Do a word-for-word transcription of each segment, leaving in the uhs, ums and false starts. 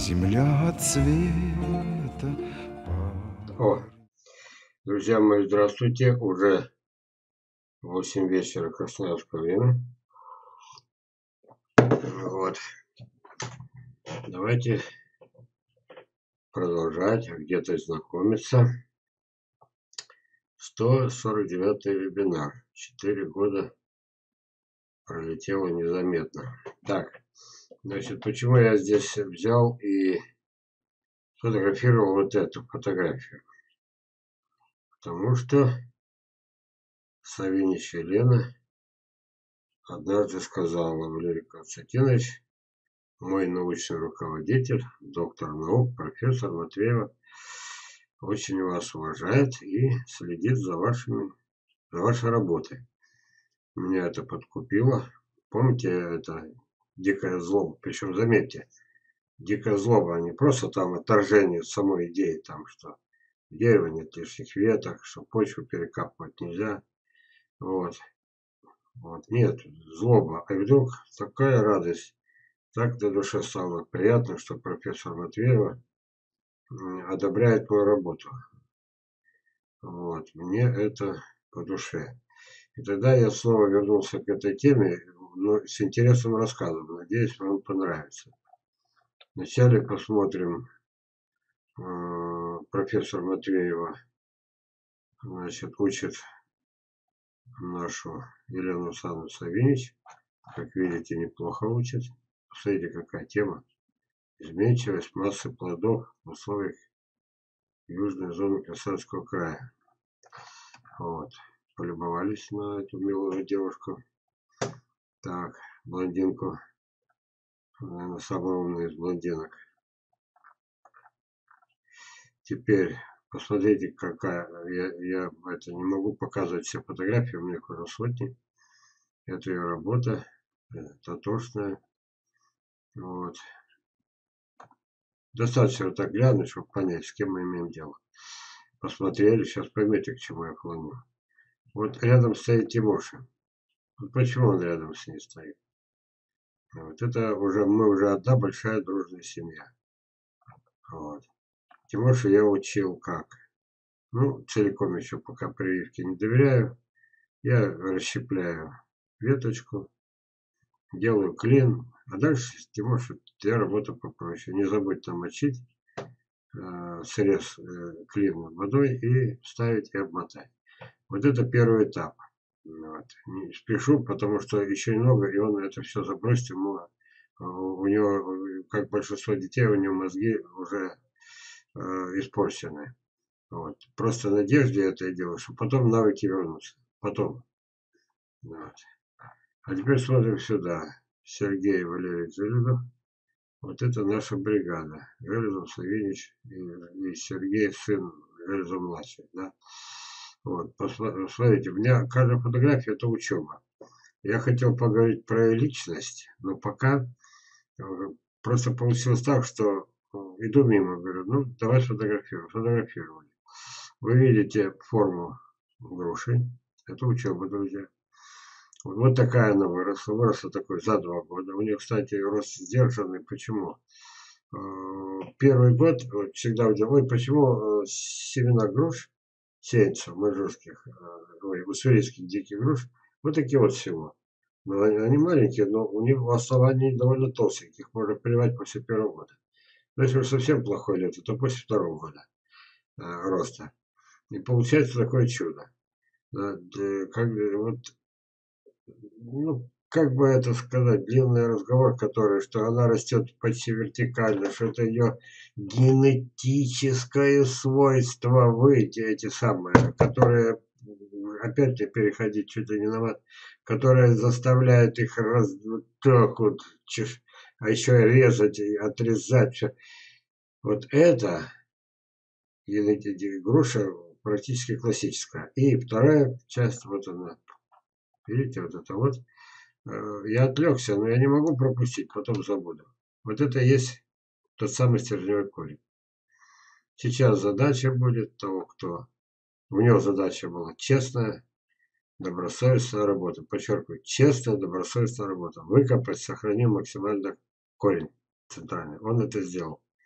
земля от света. О, друзья мои, здравствуйте. Уже восемь вечера красноярское время. Вот. Давайте продолжать где-то знакомиться. сто сорок девятый вебинар. Четыре года пролетело незаметно. Так, значит, почему я здесь взял и сфотографировал вот эту фотографию? Потому что Савинич Елена однажды сказала: Валерий Константинович, мой научный руководитель, доктор наук, профессор Матвеева, очень вас уважает и следит за вашими, за вашей работой. Меня это подкупило. Помните, это дикая злоба. Причем, заметьте, дикая злоба, а не просто там отторжение самой идеи, там, что дерево нет лишних веток, что почву перекапывать нельзя. Вот. Вот. Нет, злоба. А вдруг такая радость. Так до души стало приятно, что профессор Матвеева одобряет мою работу. Вот. Мне это по душе. И тогда я снова вернулся к этой теме, но с интересным рассказом. Надеюсь, вам понравится. Вначале посмотрим э, профессор Матвеева, значит, учит нашу Елену Александровну Савинич. Как видите, неплохо учит. Посмотрите, какая тема. Изменчивость массы плодов в условиях южной зоны Красноярского края. Вот. Полюбовались на эту милую девушку. Так, блондинку. Наверное, самая умная из блондинок. Теперь посмотрите, какая. Я, я это не могу показывать все фотографии, у меня их уже сотни. Это ее работа. Татушная. Вот. Достаточно вот так глянуть, чтобы понять, с кем мы имеем дело. Посмотрели, сейчас поймете, к чему я клоню. Вот рядом стоит Тимоша. Вот почему он рядом с ней стоит? Вот это уже мы уже одна большая дружная семья. Вот. Тимошу я учил как. Ну, целиком еще пока прививке не доверяю. Я расщепляю веточку, делаю клин, а дальше Тимоша для работы попроще. Не забудь там мочить э, срез э, клина водой и ставить и обмотать. Вот это первый этап. Вот. Не спешу, потому что еще немного, и он это все забросит. Ему, у него, как большинство детей, у него мозги уже э, испорчены. Вот. Просто в надежде это я делаю, чтобы потом навыки вернутся. Потом. Вот. А теперь смотрим сюда. Сергей Валерьевич Железов. Вот это наша бригада. Железов, Савинич и, и Сергей, сын Железов младший. Да? Вот, посмотрите, у меня каждая фотография это учеба. Я хотел поговорить про личность, но пока просто получилось так, что иду мимо, говорю, ну давай сфотографируем. Сфотографировали. Вы видите форму груши. Это учеба, друзья. Вот такая она выросла. Выросла такой за два года. У нее, кстати, рост сдержанный. Почему? Первый год всегда удивлял, почему семена груш сеянцев маньчжурских, ой, уссурийских диких груш, вот такие вот всего. Но они маленькие, но у них основания довольно толстенькие, их можно прививать после первого года. Но если уж совсем плохое лето, то после второго года э, роста. И получается такое чудо. Да, как, вот, ну, как бы это сказать, длинный разговор, который, что она растет почти вертикально, что это ее генетическое свойство, вы эти самые, которые, опять не переходить чуть ли не на мат, которые заставляют их раз, вот так вот, а еще резать и отрезать все. Вот это груша практически классическая. И вторая часть, вот она, видите, вот это вот. Я отвлекся, но я не могу пропустить, потом забуду. Вот это и есть тот самый стержневой корень. Сейчас задача будет того, кто... У него задача была честная, добросовестная работа. Подчеркиваю, честная, добросовестная работа. Выкопать, сохранить максимально корень центральный. Он это сделал.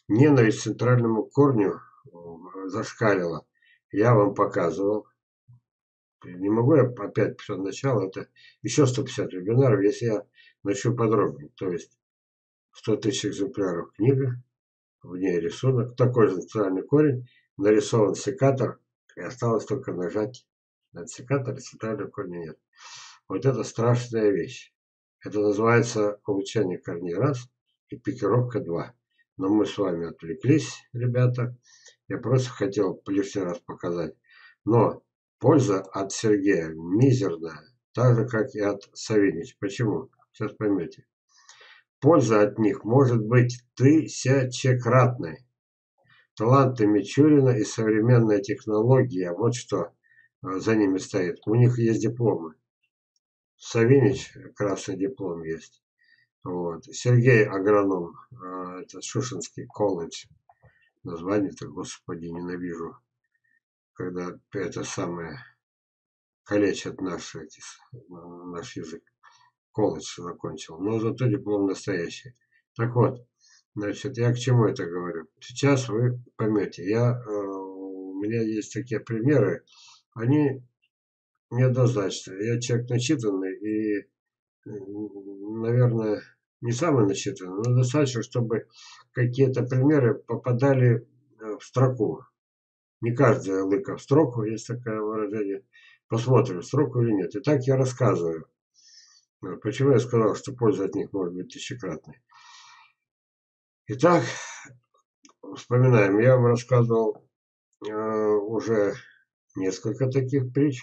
Ненависть к центральному корню зашкалила. Я вам показывал. Не могу я опять все начало. Это еще сто пятьдесят вебинаров, если я начну подробнее. То есть сто тысяч экземпляров книга, в ней рисунок, такой же центральный корень, нарисован секатор, и осталось только нажать на секатор, и центрального корня нет. Вот это страшная вещь. Это называется улучшение корней раз и пикировка два. Но мы с вами отвлеклись, ребята. Я просто хотел лишний раз показать. Но польза от Сергея мизерная, так же, как и от Савинича. Почему? Сейчас поймете. Польза от них может быть тысячекратной. Таланты Мичурина и современная технология, вот что за ними стоит. У них есть дипломы. Савинич, красный диплом есть. Вот. Сергей агроном, это Шушинский колледж. Название-то, господи, ненавижу. Когда это самое калечат наш, эти, наш язык. Колледж закончил. Но зато диплом настоящий. Так вот, значит, я к чему это говорю? Сейчас вы поймете. Я, у меня есть такие примеры. Они неоднозначные. Я человек начитанный и, наверное, не самый начитанный, но достаточно, чтобы какие-то примеры попадали в строку. Не каждая лыка в строку, есть такое выражение. Посмотрим, в строку или нет. Итак, я рассказываю. Почему я сказал, что польза от них может быть тысячекратной. Итак, вспоминаем. Я вам рассказывал э, уже несколько таких притч.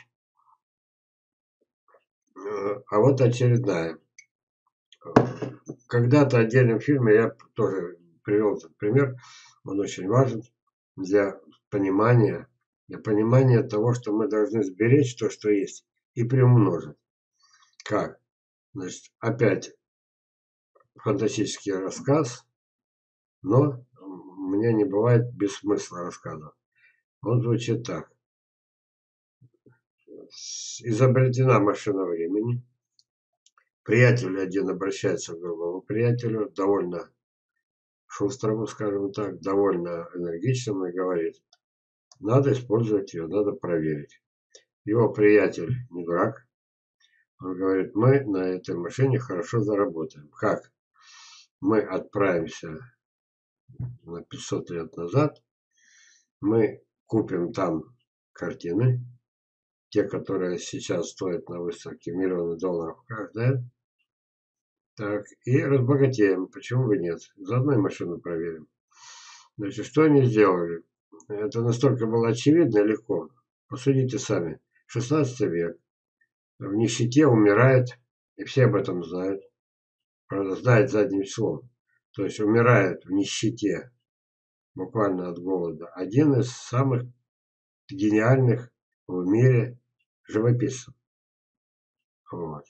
Э, а вот очередная. Когда-то отдельном фильме я тоже привел этот пример. Он очень важен для понимания, для понимания того, что мы должны сберечь то, что есть, и приумножить. Как? Значит, опять фантастический рассказ, но у меня не бывает без смысла рассказа. Он звучит так. Изобретена машина времени. Приятель один обращается к другому приятелю, довольно шустрому, скажем так, довольно энергичному, и говорит, надо использовать ее, надо проверить. Его приятель не дурак. Он говорит, мы на этой машине хорошо заработаем. Как? Мы отправимся на пятьсот лет назад, мы купим там картины, те, которые сейчас стоят на выставке миллионы долларов каждая, так, и разбогатеем. Почему бы нет? Заодно и машину проверим. Значит, что они сделали? Это настолько было очевидно и легко. Посудите сами. шестнадцатый век. В нищете умирает, и все об этом знают. Правда, знает задним числом. То есть умирает в нищете, буквально от голода, один из самых гениальных в мире живописцев. Вот.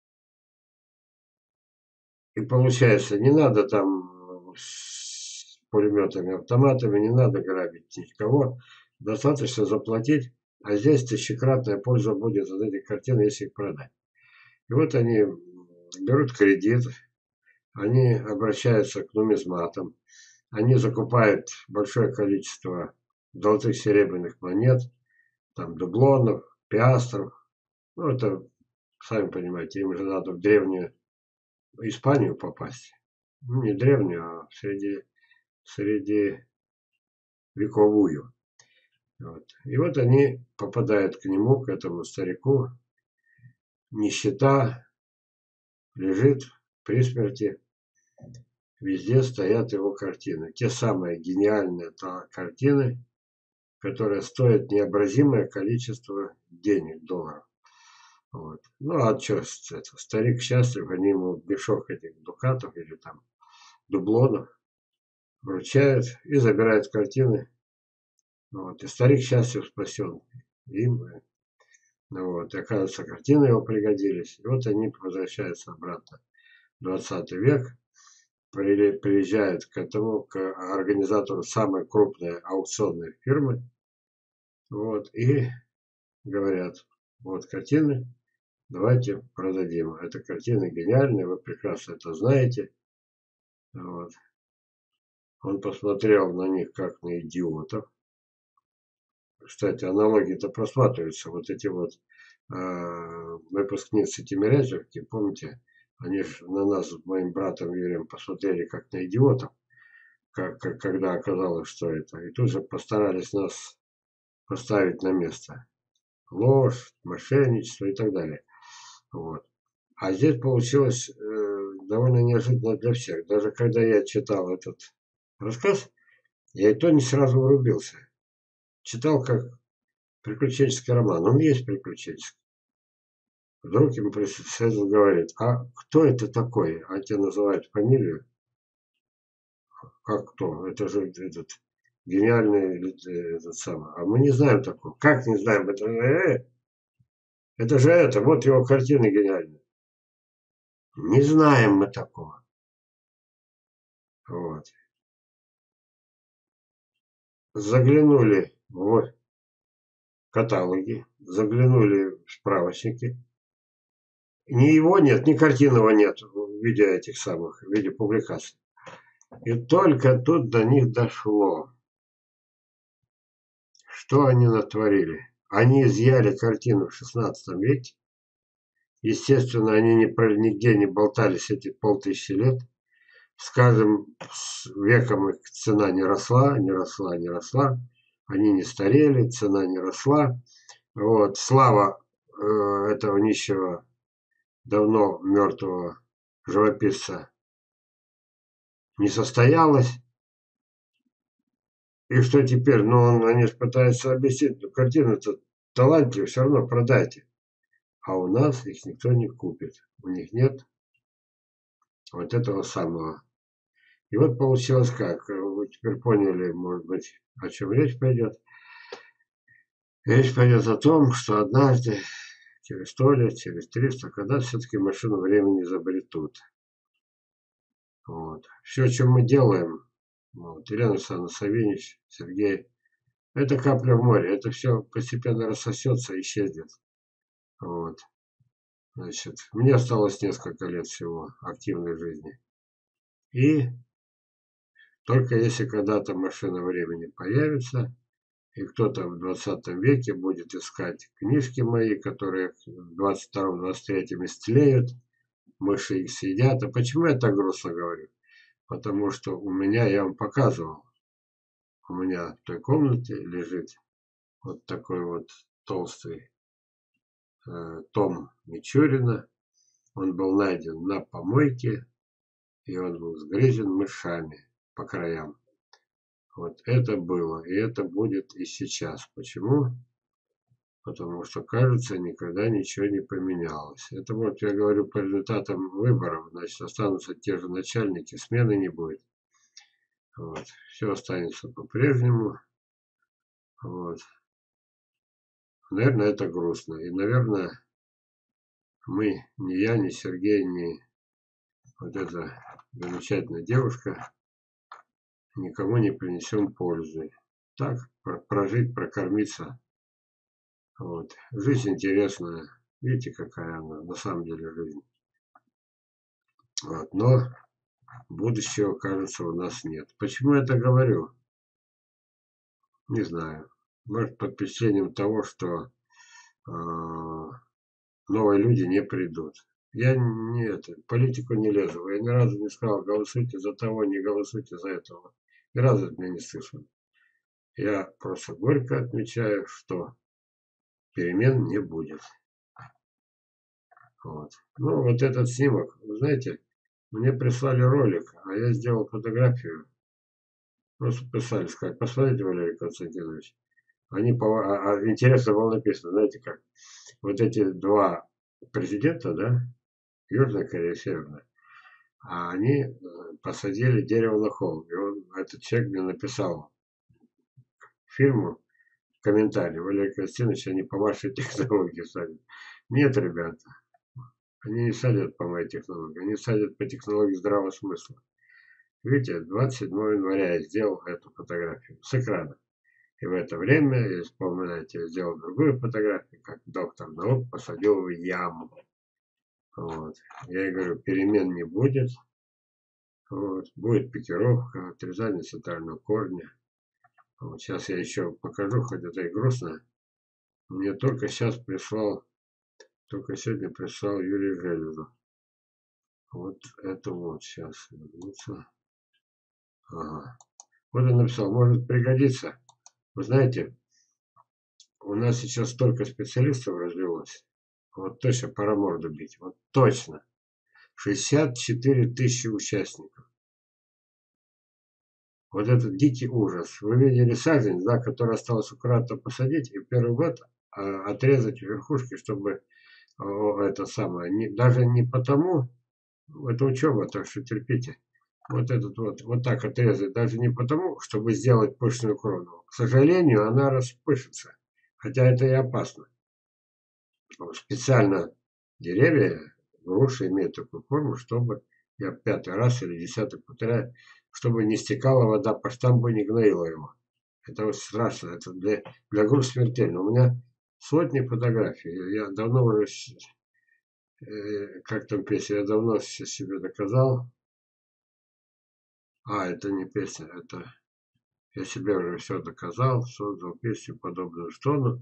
И получается, не надо там с пулеметами, автоматами, не надо грабить никого. Достаточно заплатить, а здесь тысячекратная польза будет от этих картин, если их продать. И вот они берут кредит, они обращаются к нумизматам, они закупают большое количество золотых серебряных монет, там дублонов, пиастров. Ну, это, сами понимаете, им же надо в древнюю Испанию попасть. Ну, не древнюю, а среди, среди вековую. Вот. И вот они попадают к нему, к этому старику. Нищета, лежит при смерти. Везде стоят его картины. Те самые гениальные картины, которые стоят необразимое количество денег, долларов. Вот. Ну, а что, это, старик счастлив, они ему мешок этих дукатов или там дублонов вручают и забирают картины. Вот. И старик счастлив, спасен им. Ну, вот. И оказывается, картины его пригодились. И вот они возвращаются обратно в двадцатый век, приезжают к этому, к организатору самой крупной аукционной фирмы. Вот. И говорят, вот картины, давайте продадим. Эта картина гениальная, вы прекрасно это знаете. Вот. Он посмотрел на них как на идиотов. Кстати, аналогии-то просматриваются. Вот эти вот э, выпускницы Тимирязевки, помните, они же на нас с моим братом Юрием посмотрели как на идиотов, как, как, когда оказалось, что это. И тут же постарались нас поставить на место. Ложь, мошенничество и так далее. Вот. А здесь получилось э, довольно неожиданно для всех. Даже когда я читал этот рассказ, я и то не сразу врубился. Читал как приключенческий роман. Он есть приключенческий. Вдруг ему председатель говорит: а кто это такой? А тебе называют фамилию. Как кто? Это же этот гениальный этот самый. А мы не знаем такого. Как не знаем? Это же, э, это же это. Вот его картины гениальные. Не знаем мы такого. Вот. Заглянули в каталоги, заглянули в справочники. Ни его нет, ни картинного нет в виде этих самых, в виде публикаций. И только тут до них дошло, что они натворили. Они изъяли картину в шестнадцатом веке. Естественно, они не, нигде не болтались эти полтысячи лет. С каждым веком их цена не росла, не росла, не росла. Они не старели, цена не росла. Вот, слава э, этого нищего, давно мертвого живописца не состоялась. И что теперь? Ну, он, они же пытаются объяснить, ну, картину-то талантливую все равно продайте. А у нас их никто не купит. У них нет вот этого самого. И вот получилось как. Вы теперь поняли, может быть, о чем речь пойдет. Речь пойдет о том, что однажды, через сто лет, через триста, когда все-таки машину времени изобретут. Вот. Все, что мы делаем, вот, Елена Александровна, Савинич, Сергей, это капля в море. Это все постепенно рассосется и исчезнет. Вот. Значит, мне осталось несколько лет всего активной жизни. И только если когда-то машина времени появится, и кто-то в двадцатом веке будет искать книжки мои, которые в двадцать втором двадцать третьем истлеют, мыши их съедят. А почему я так грустно говорю? Потому что у меня, я вам показывал, у меня в той комнате лежит вот такой вот толстый э, том Мичурина. Он был найден на помойке, и он был сгрызен мышами по краям. Вот это было, и это будет и сейчас. Почему? Потому что, кажется, никогда ничего не поменялось. Это вот я говорю по результатам выборов. Значит, останутся те же начальники, смены не будет. Вот. Все останется по-прежнему. Вот. Наверное, это грустно. И, наверное, мы, ни я, ни Сергей, ни вот эта замечательная девушка, никому не принесем пользы. Так, прожить, прокормиться. Вот. Жизнь интересная. Видите, какая она на самом деле жизнь. Вот. Но будущего, кажется, у нас нет. Почему я это говорю? Не знаю. Может, под впечатлением того, что э, новые люди не придут. Я не это, в политику не лезу. Я ни разу не сказал, голосуйте за того, не голосуйте за этого. Ни разу от меня не слышал. Я просто горько отмечаю, что перемен не будет. Вот. Ну, вот этот снимок, вы знаете, мне прислали ролик, а я сделал фотографию. Просто писали, сказать, посмотрите, Валерий Константинович. Они, а, а, интересно было написано, знаете как, вот эти два президента, да, Южная Корея и Северная, а они э, посадили дерево на холм. И он, этот человек мне написал фирму в комментарии: Валерий Константинович, они по вашей технологии садят. Нет, ребята, они не садят по моей технологии, они садят по технологии здравого смысла. Видите, двадцать седьмого января я сделал эту фотографию с экрана. И в это время, если вспоминаете, я сделал другую фотографию, как доктор наук посадил в яму. Вот. Я и говорю, перемен не будет. Вот. Будет пикировка, отрезание центрального корня. Вот сейчас я еще покажу, хоть это и грустно. Мне только сейчас прислал, только сегодня прислал Юрий Железов. Вот это вот сейчас вернуться. Ага. Вот он написал, может пригодиться. Вы знаете, у нас сейчас столько специалистов развелось. Вот точно пора морду бить. Вот точно. шестьдесят четыре тысячи участников. Вот этот дикий ужас. Вы видели сажень, да, который осталось аккуратно посадить и в первый год а, отрезать верхушки, чтобы о, это самое, не, даже не потому, это учеба, так что терпите. Вот этот вот, вот так отрезать, даже не потому, чтобы сделать пышную крону. К сожалению, она распышется. Хотя это и опасно. Специально деревья, груши имеют такую форму, чтобы, я пятый раз или десятый повторяю, чтобы не стекала вода по штамбу и не гноила его. Это очень страшно, это для, для груш смертельно. У меня сотни фотографий. Я давно уже, э, как там песня, я давно себе доказал. А, это не песня, это я себе уже все доказал, создал песню, подобную стону.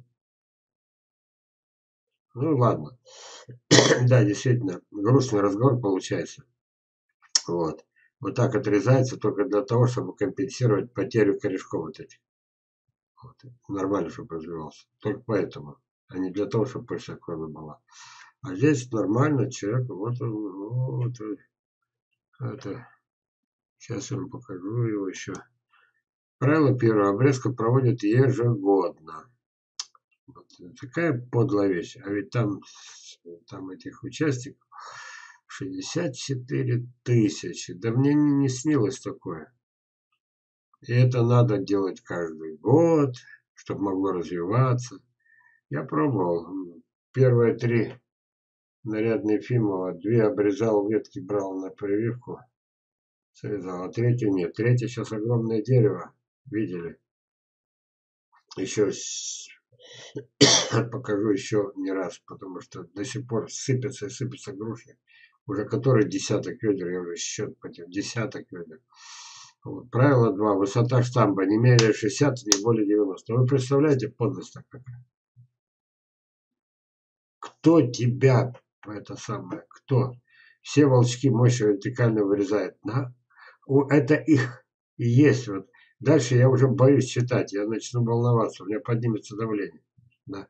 Ну ладно. Да, действительно, грустный разговор получается. Вот. Вот так отрезается только для того, чтобы компенсировать потерю корешков вот этих. Вот. Нормально, чтобы развивался. Только поэтому. А не для того, чтобы пышная крона была. А здесь нормально, человек, вот он, вот, это, сейчас я вам покажу его еще. Правило первое. Обрезка проводят ежегодно. Вот. Такая подлая вещь. А ведь там, там этих участников шестьдесят четыре тысячи. Да мне не, не снилось такое. И это надо делать каждый год, чтобы могло развиваться. Я пробовал. Первые три нарядные Ефимова, две обрезал, ветки брал на прививку, срезал, а третью нет. Третья сейчас огромное дерево, видели. Еще покажу еще не раз, потому что до сих пор сыпется и сыпется груши. Уже который десяток ведер, я уже счет потерял, десяток ведер. Вот. Правило два. Высота штамба не менее шестьдесят, не более девяноста. Вы представляете, подлость какая? Кто тебя, это самое, кто? Все волчки мощи вертикально вырезает. Да? Это их и есть. Вот. Дальше я уже боюсь читать. Я начну волноваться. У меня поднимется давление. Да.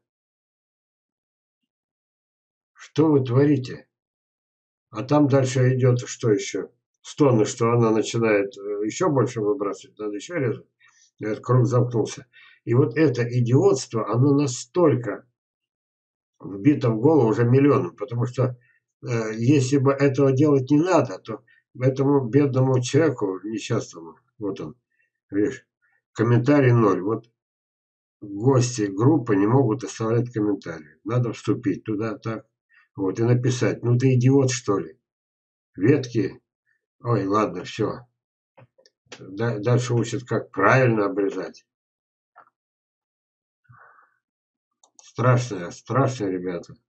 Что вы творите? А там дальше идет что еще? Стоны, что она начинает еще больше выбрасывать. Надо еще резать. Этот круг замкнулся. И вот это идиотство, оно настолько вбито в голову уже миллионам. Потому что э, если бы этого делать не надо, то этому бедному человеку несчастному, вот он, видишь, комментарий ноль. Вот гости группы не могут оставлять комментарии. Надо вступить туда так. Вот, и написать, ну ты идиот, что ли? Ветки. Ой, ладно, все. Дальше учат, как правильно обрезать. Страшные, страшные ребята.